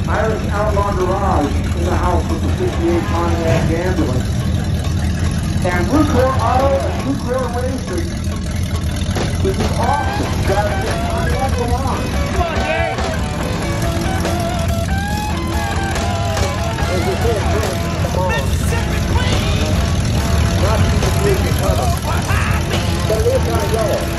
Irish Outlaw Garage in the house with the 58 Pontiac ambulance. And Blue Core Auto and Blue Core Racing, which is awesome. Got to get Pontiac along. Come on, Jay! As you say, come on. Mississippi Queen! Not even the coming. But it is kind of yellow.